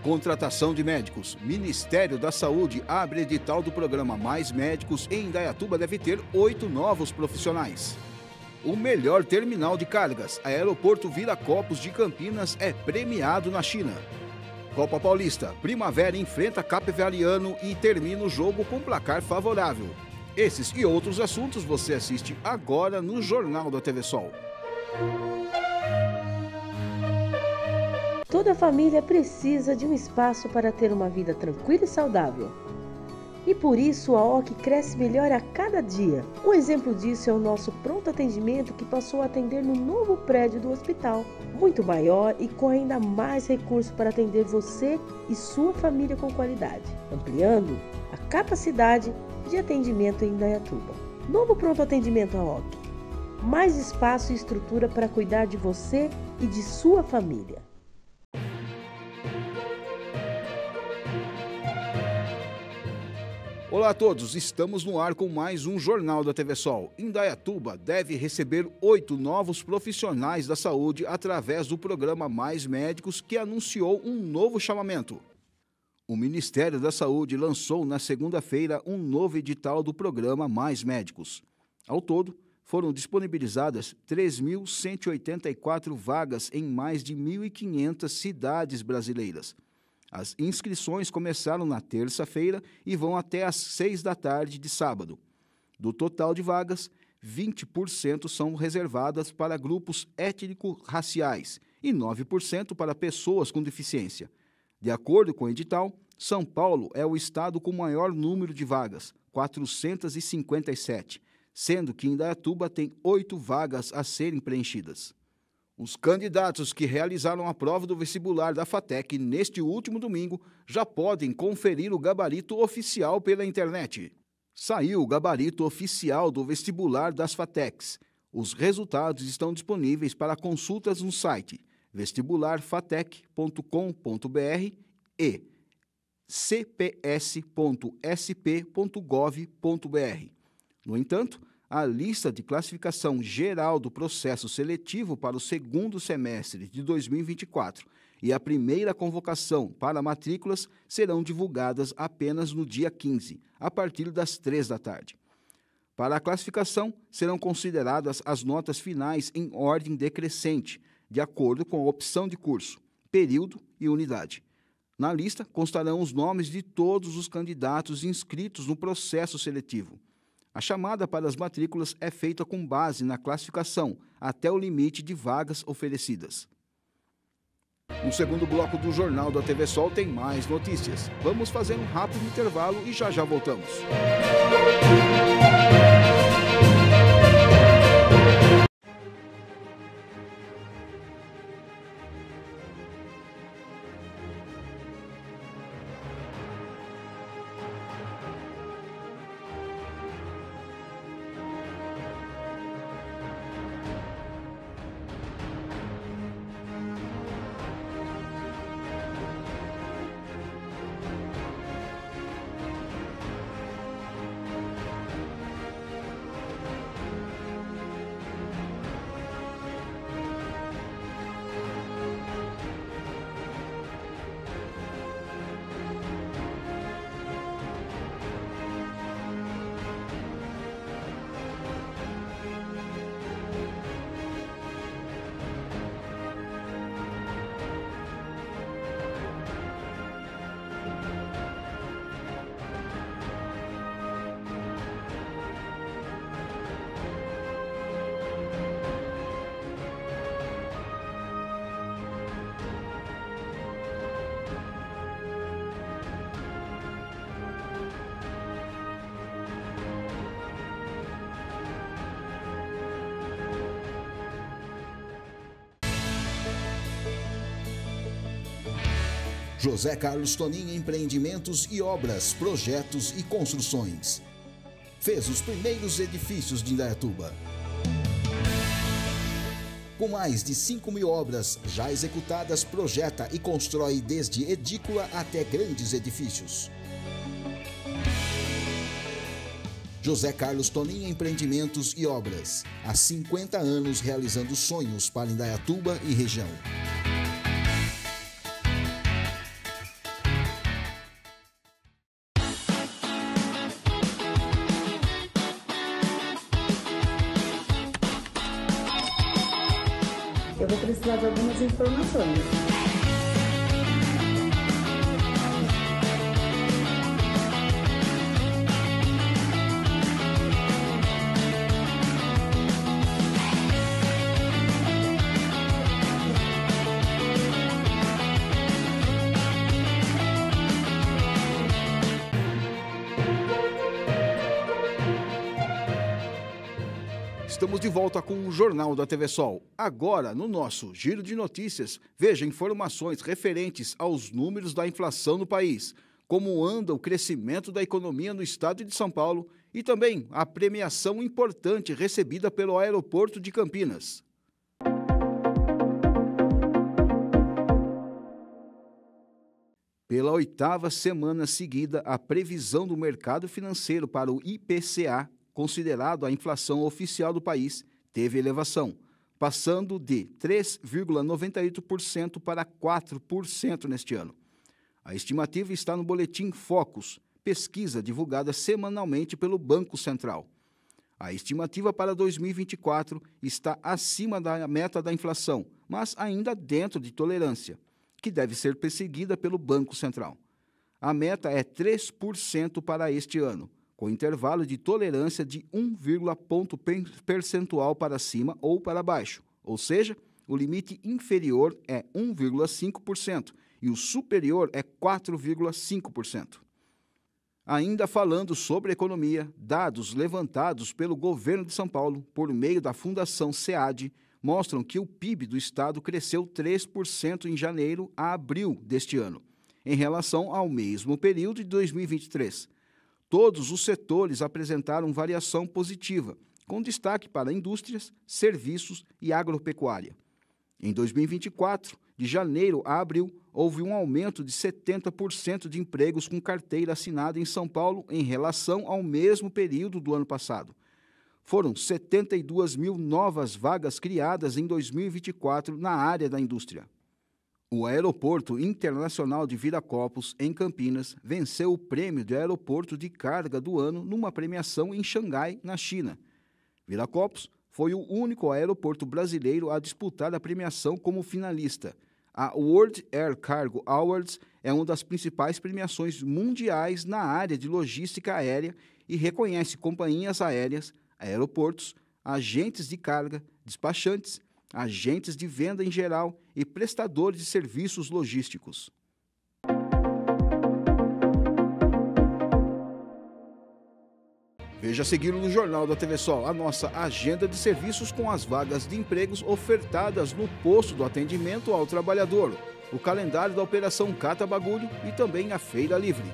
Contratação de médicos. Ministério da Saúde abre edital do programa Mais Médicos e Indaiatuba deve ter 8 novos profissionais. O melhor terminal de cargas, Aeroporto Viracopos de Campinas, é premiado na China. Copa Paulista, Primavera enfrenta Capivariano e termina o jogo com placar favorável. Esses e outros assuntos você assiste agora no Jornal da TV Sol. Toda família precisa de um espaço para ter uma vida tranquila e saudável. E por isso a OC cresce melhor a cada dia. Um exemplo disso é o nosso pronto atendimento que passou a atender no novo prédio do hospital. Muito maior e com ainda mais recursos para atender você e sua família com qualidade. Ampliando a capacidade de atendimento em Indaiatuba. Novo pronto atendimento à OC. Mais espaço e estrutura para cuidar de você e de sua família. Olá a todos, estamos no ar com mais um Jornal da TV Sol. Indaiatuba deve receber 8 novos profissionais da saúde através do programa Mais Médicos, que anunciou um novo chamamento. O Ministério da Saúde lançou na segunda-feira um novo edital do programa Mais Médicos. Ao todo, foram disponibilizadas 3.184 vagas em mais de 1.500 cidades brasileiras. As inscrições começaram na terça-feira e vão até às 6 da tarde de sábado. Do total de vagas, 20% são reservadas para grupos étnico-raciais e 9% para pessoas com deficiência. De acordo com o edital, São Paulo é o estado com maior número de vagas, 457, sendo que Indaiatuba tem 8 vagas a serem preenchidas. Os candidatos que realizaram a prova do vestibular da FATEC neste último domingo já podem conferir o gabarito oficial pela internet. Saiu o gabarito oficial do vestibular das FATECs. Os resultados estão disponíveis para consultas no site vestibularfatec.com.br e cps.sp.gov.br. No entanto, a lista de classificação geral do processo seletivo para o segundo semestre de 2024 e a primeira convocação para matrículas serão divulgadas apenas no dia 15, a partir das 3 da tarde. Para a classificação, serão consideradas as notas finais em ordem decrescente, de acordo com a opção de curso, período e unidade. Na lista constarão os nomes de todos os candidatos inscritos no processo seletivo. A chamada para as matrículas é feita com base na classificação, até o limite de vagas oferecidas. No segundo bloco do Jornal da TV Sol tem mais notícias. Vamos fazer um rápido intervalo e já voltamos. José Carlos Tonin Empreendimentos e Obras, Projetos e Construções. Fez os primeiros edifícios de Indaiatuba. Com mais de 5.000 obras já executadas, projeta e constrói desde edícula até grandes edifícios. José Carlos Tonin Empreendimentos e Obras. Há 50 anos realizando sonhos para Indaiatuba e região. eu vou precisar de algumas informações. Estamos de volta com o Jornal da TV Sol. Agora, no nosso Giro de Notícias, veja informações referentes aos números da inflação no país, como anda o crescimento da economia no estado de São Paulo e também a premiação importante recebida pelo aeroporto de Campinas. Pela 8ª semana seguida, a previsão do mercado financeiro para o IPCA, considerado a inflação oficial do país, teve elevação, passando de 3,98% para 4% neste ano. A estimativa está no Boletim Focus, pesquisa divulgada semanalmente pelo Banco Central. A estimativa para 2024 está acima da meta da inflação, mas ainda dentro de tolerância, que deve ser perseguida pelo Banco Central. A meta é 3% para este ano, com intervalo de tolerância de 1,1 ponto percentual para cima ou para baixo, ou seja, o limite inferior é 1,5% e o superior é 4,5%. Ainda falando sobre economia, dados levantados pelo governo de São Paulo por meio da Fundação SEAD mostram que o PIB do estado cresceu 3% em janeiro a abril deste ano, em relação ao mesmo período de 2023. Todos os setores apresentaram variação positiva, com destaque para indústrias, serviços e agropecuária. Em 2024, de janeiro a abril, houve um aumento de 70% de empregos com carteira assinada em São Paulo em relação ao mesmo período do ano passado. Foram 72 mil novas vagas criadas em 2024 na área da indústria. O Aeroporto Internacional de Viracopos, em Campinas, venceu o prêmio de aeroporto de carga do ano numa premiação em Xangai, na China. Viracopos foi o único aeroporto brasileiro a disputar a premiação como finalista. A World Air Cargo Awards é uma das principais premiações mundiais na área de logística aérea e reconhece companhias aéreas, aeroportos, agentes de carga, despachantes, agentes de venda em geral e prestadores de serviços logísticos. Veja a seguir no Jornal da TV Sol a nossa agenda de serviços com as vagas de empregos ofertadas no posto do atendimento ao trabalhador, o calendário da Operação Cata Bagulho e também a Feira Livre.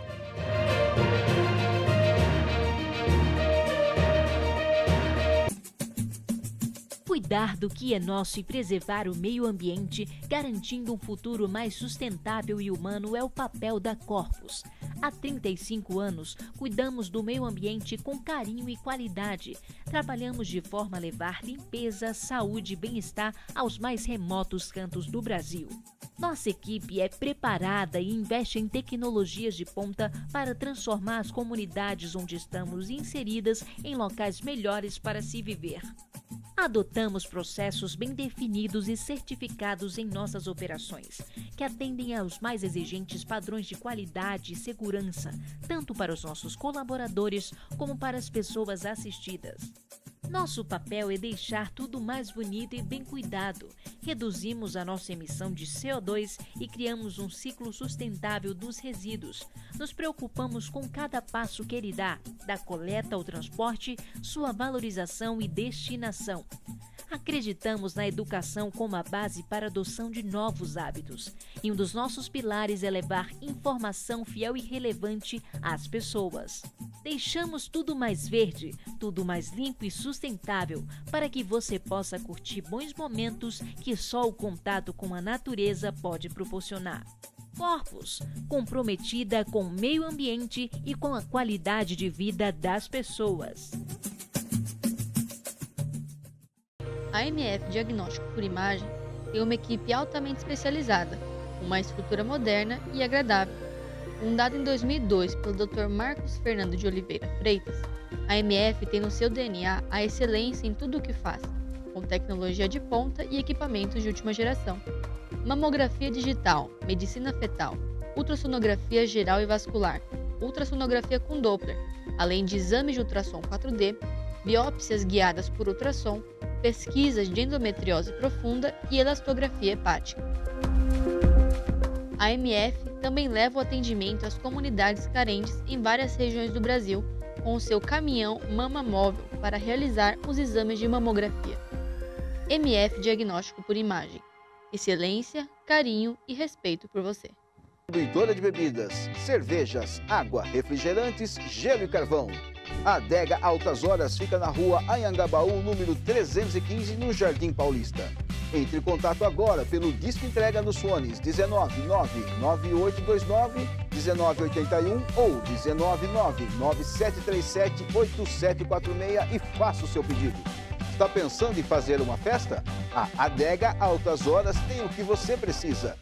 Cuidar do que é nosso e preservar o meio ambiente, garantindo um futuro mais sustentável e humano, é o papel da Corpus. Há 35 anos, cuidamos do meio ambiente com carinho e qualidade. Trabalhamos de forma a levar limpeza, saúde e bem-estar aos mais remotos cantos do Brasil. Nossa equipe é preparada e investe em tecnologias de ponta para transformar as comunidades onde estamos inseridas em locais melhores para se viver. Adotamos processos bem definidos e certificados em nossas operações, que atendem aos mais exigentes padrões de qualidade e segurança, tanto para os nossos colaboradores como para as pessoas assistidas. Nosso papel é deixar tudo mais bonito e bem cuidado. Reduzimos a nossa emissão de CO2 e criamos um ciclo sustentável dos resíduos. Nos preocupamos com cada passo que ele dá, da coleta ao transporte, sua valorização e destinação. Acreditamos na educação como a base para a adoção de novos hábitos. E um dos nossos pilares é levar informação fiel e relevante às pessoas. Deixamos tudo mais verde, tudo mais limpo e sustentável, para que você possa curtir bons momentos que só o contato com a natureza pode proporcionar. Corpus, comprometida com o meio ambiente e com a qualidade de vida das pessoas. A MF Diagnóstico por Imagem tem uma equipe altamente especializada, com uma estrutura moderna e agradável. Fundada em 2002 pelo Dr. Marcos Fernando de Oliveira Freitas, a MF tem no seu DNA a excelência em tudo o que faz. com tecnologia de ponta e equipamentos de última geração. Mamografia digital, medicina fetal, ultrassonografia geral e vascular, ultrassonografia com Doppler, além de exames de ultrassom 4D, biópsias guiadas por ultrassom, pesquisas de endometriose profunda e elastografia hepática. A MF também leva o atendimento às comunidades carentes em várias regiões do Brasil, com o seu caminhão Mama Móvel para realizar os exames de mamografia. MF Diagnóstico por Imagem. Excelência, carinho e respeito por você. Distribuidora de bebidas, cervejas, água, refrigerantes, gelo e carvão. A Adega Altas Horas fica na rua Anhangabaú, número 315, no Jardim Paulista. Entre em contato agora pelo Disque Entrega nos fones 19998291981 ou 19997378746 e faça o seu pedido. Está pensando em fazer uma festa? A Adega Altas Horas tem o que você precisa.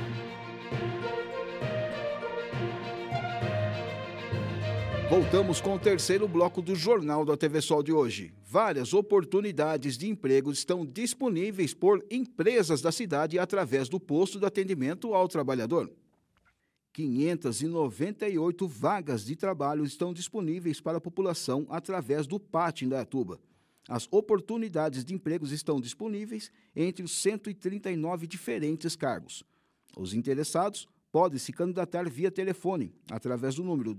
Voltamos com o terceiro bloco do Jornal da TV Sol de hoje. Várias oportunidades de emprego estão disponíveis por empresas da cidade através do posto de atendimento ao trabalhador. 598 vagas de trabalho estão disponíveis para a população através do PAT em Indaiatuba. As oportunidades de empregos estão disponíveis entre os 139 diferentes cargos. Os interessados podem se candidatar via telefone através do número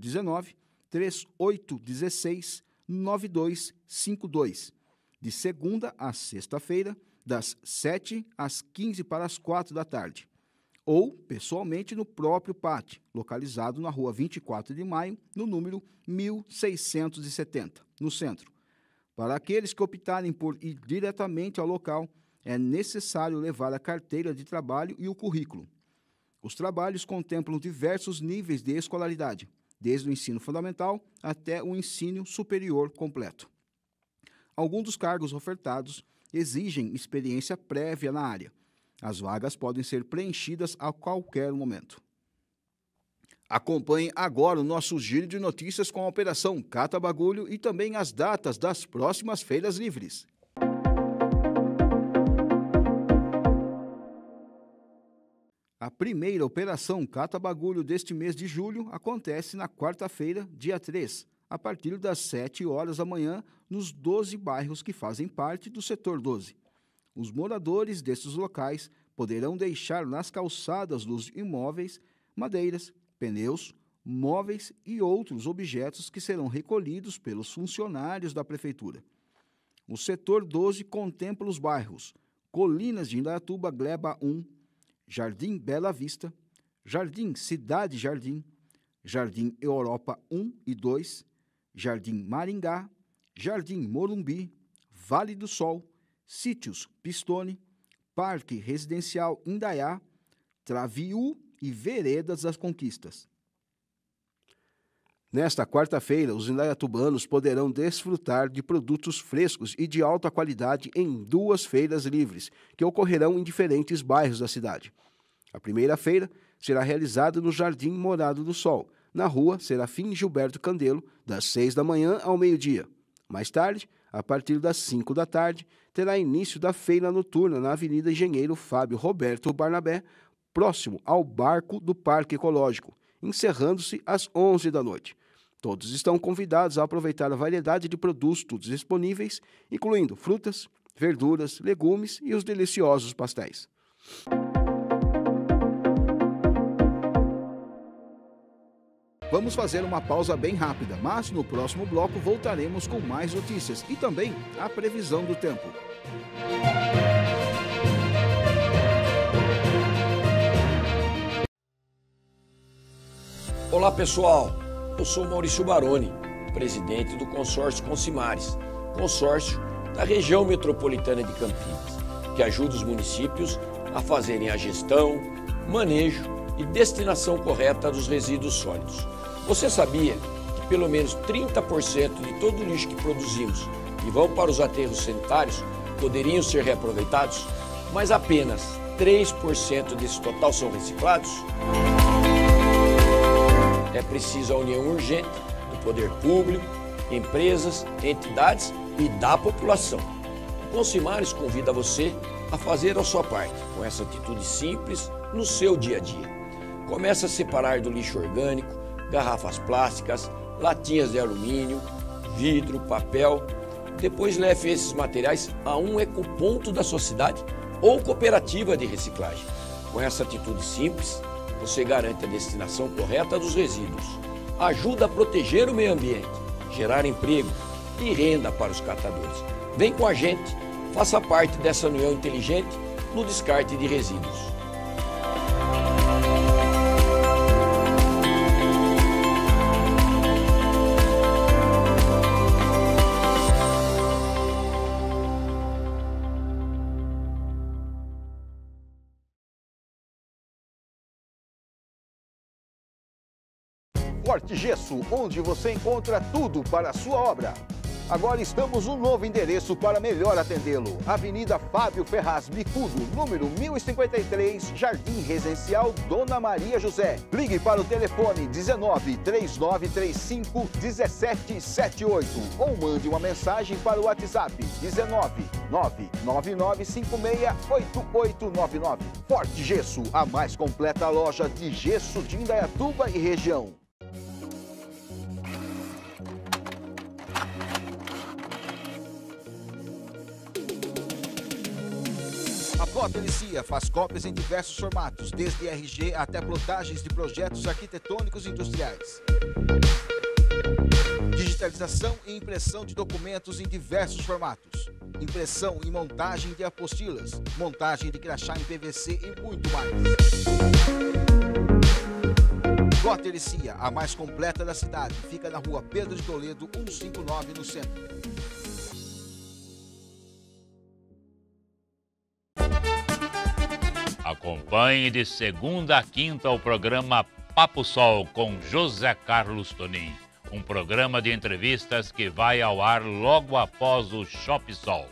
19-3816-9252, de segunda a sexta-feira, das 7 às 15 para as 4 da tarde, ou pessoalmente no próprio PAT, localizado na rua 24 de maio, no número 1670, no centro. Para aqueles que optarem por ir diretamente ao local, é necessário levar a carteira de trabalho e o currículo. Os trabalhos contemplam diversos níveis de escolaridade, desde o ensino fundamental até o ensino superior completo. Alguns dos cargos ofertados exigem experiência prévia na área. As vagas podem ser preenchidas a qualquer momento. Acompanhe agora o nosso giro de notícias com a Operação Cata Bagulho e também as datas das próximas feiras livres. A primeira Operação Cata Bagulho deste mês de julho acontece na quarta-feira, dia 3, a partir das 7 horas da manhã, nos 12 bairros que fazem parte do Setor 12. Os moradores destes locais poderão deixar nas calçadas dos imóveis madeiras, pneus, móveis e outros objetos que serão recolhidos pelos funcionários da Prefeitura. O Setor 12 contempla os bairros Colinas de Indaiatuba, Gleba 1, Jardim Bela Vista, Jardim Cidade Jardim, Jardim Europa 1 e 2, Jardim Maringá, Jardim Morumbi, Vale do Sol, Sítios Pistone, Parque Residencial Indaiá, Traviú e Veredas das Conquistas. Nesta quarta-feira, os indaiatubanos poderão desfrutar de produtos frescos e de alta qualidade em 2 feiras livres, que ocorrerão em diferentes bairros da cidade. A primeira feira será realizada no Jardim Morado do Sol, na rua Serafim Gilberto Candelo, das 6 da manhã ao meio-dia. Mais tarde, a partir das 5 da tarde, terá início da feira noturna na Avenida Engenheiro Fábio Roberto Barnabé, próximo ao Barco do Parque Ecológico, encerrando-se às 11 da noite. Todos estão convidados a aproveitar a variedade de produtos disponíveis, incluindo frutas, verduras, legumes e os deliciosos pastéis. Vamos fazer uma pausa bem rápida, mas no próximo bloco voltaremos com mais notícias e também a previsão do tempo. Olá pessoal, eu sou Maurício Baroni, presidente do consórcio Consimares, consórcio da região metropolitana de Campinas, que ajuda os municípios a fazerem a gestão, manejo e destinação correta dos resíduos sólidos. Você sabia que pelo menos 30% de todo o lixo que produzimos e vão para os aterros sanitários poderiam ser reaproveitados, mas apenas 3% desse total são reciclados? É preciso a união urgente do poder público, empresas, entidades e da população. Consimares convida você a fazer a sua parte, com essa atitude simples no seu dia a dia. Comece a separar do lixo orgânico, garrafas plásticas, latinhas de alumínio, vidro, papel. Depois leve esses materiais a um ecoponto da sua cidade ou cooperativa de reciclagem. Com essa atitude simples, você garante a destinação correta dos resíduos, ajuda a proteger o meio ambiente, gerar emprego e renda para os catadores. Vem com a gente, faça parte dessa união inteligente no descarte de resíduos. Forte Gesso, onde você encontra tudo para a sua obra. Agora estamos um novo endereço para melhor atendê-lo. Avenida Fábio Ferraz Bicudo, número 1053, Jardim Residencial Dona Maria José. Ligue para o telefone 19 3935 1778 ou mande uma mensagem para o WhatsApp 19 99956 8899. Forte Gesso, a mais completa loja de gesso de Indaiatuba e região. A Plot Elicia faz cópias em diversos formatos, desde RG até plotagens de projetos arquitetônicos e industriais. Digitalização e impressão de documentos em diversos formatos. Impressão e montagem de apostilas, montagem de crachá em PVC e muito mais. Plot Elicia, a mais completa da cidade, fica na rua Pedro de Toledo, 159, no centro. Acompanhe de segunda a quinta o programa Papo Sol com José Carlos Tonin. Um programa de entrevistas que vai ao ar logo após o Shop Sol.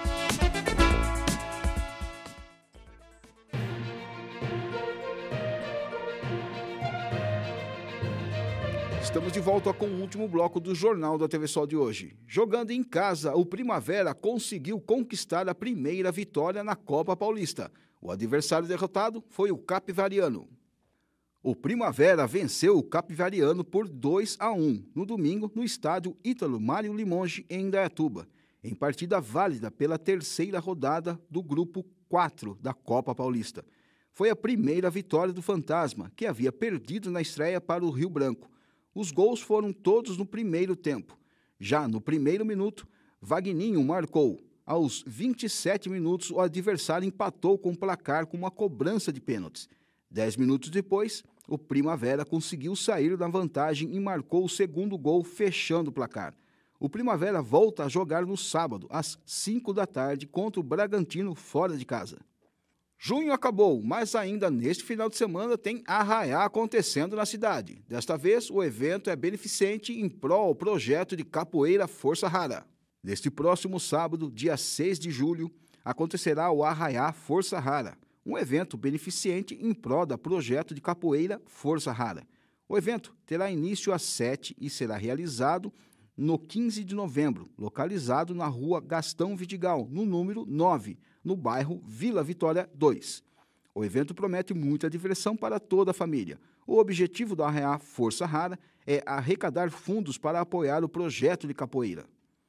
Estamos de volta com o último bloco do Jornal da TV Sol de hoje. Jogando em casa, o Primavera conseguiu conquistar a primeira vitória na Copa Paulista. O adversário derrotado foi o Capivariano. O Primavera venceu o Capivariano por 2-1 no domingo no estádio Ítalo Mário Limonge, em Indaiatuba, em partida válida pela terceira rodada do Grupo 4 da Copa Paulista. Foi a primeira vitória do Fantasma, que havia perdido na estreia para o Rio Branco. Os gols foram todos no primeiro tempo. Já no primeiro minuto, Vagninho marcou. Aos 27 minutos, o adversário empatou com o placar com uma cobrança de pênaltis. 10 minutos depois, o Primavera conseguiu sair da vantagem e marcou o segundo gol, fechando o placar. O Primavera volta a jogar no sábado, às 5 da tarde, contra o Bragantino, fora de casa. Junho acabou, mas ainda neste final de semana tem arraiá acontecendo na cidade. Desta vez, o evento é beneficente em prol ao projeto de capoeira Força Rara. Neste próximo sábado, dia 6 de julho, acontecerá o Arraiá Força Rara, um evento beneficente em prol do projeto de capoeira Força Rara. O evento terá início às 7 e será realizado no 15 de novembro, localizado na rua Gastão Vidigal, no número 9, no bairro Vila Vitória 2. O evento promete muita diversão para toda a família. O objetivo do Arraiá Força Rara é arrecadar fundos para apoiar o projeto de capoeira.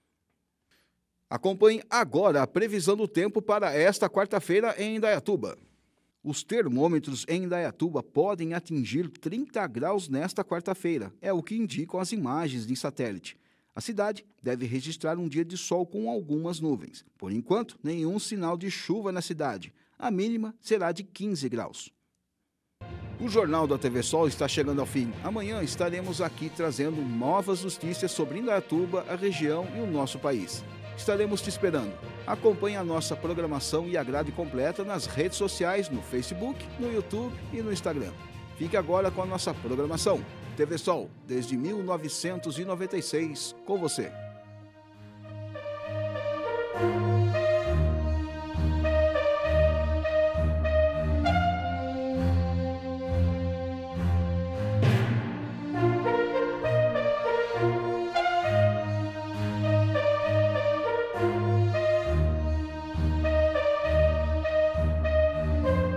Acompanhe agora a previsão do tempo para esta quarta-feira em Indaiatuba. Os termômetros em Indaiatuba podem atingir 30 graus nesta quarta-feira, é o que indicam as imagens de satélite. A cidade deve registrar um dia de sol com algumas nuvens. Por enquanto, nenhum sinal de chuva na cidade. A mínima será de 15 graus. O Jornal da TV Sol está chegando ao fim. Amanhã estaremos aqui trazendo novas notícias sobre Indaiatuba, a região e o nosso país. Estaremos te esperando. Acompanhe a nossa programação e a grade completa nas redes sociais, no Facebook, no YouTube e no Instagram. Fique agora com a nossa programação. TV Sol, desde 1996, com você.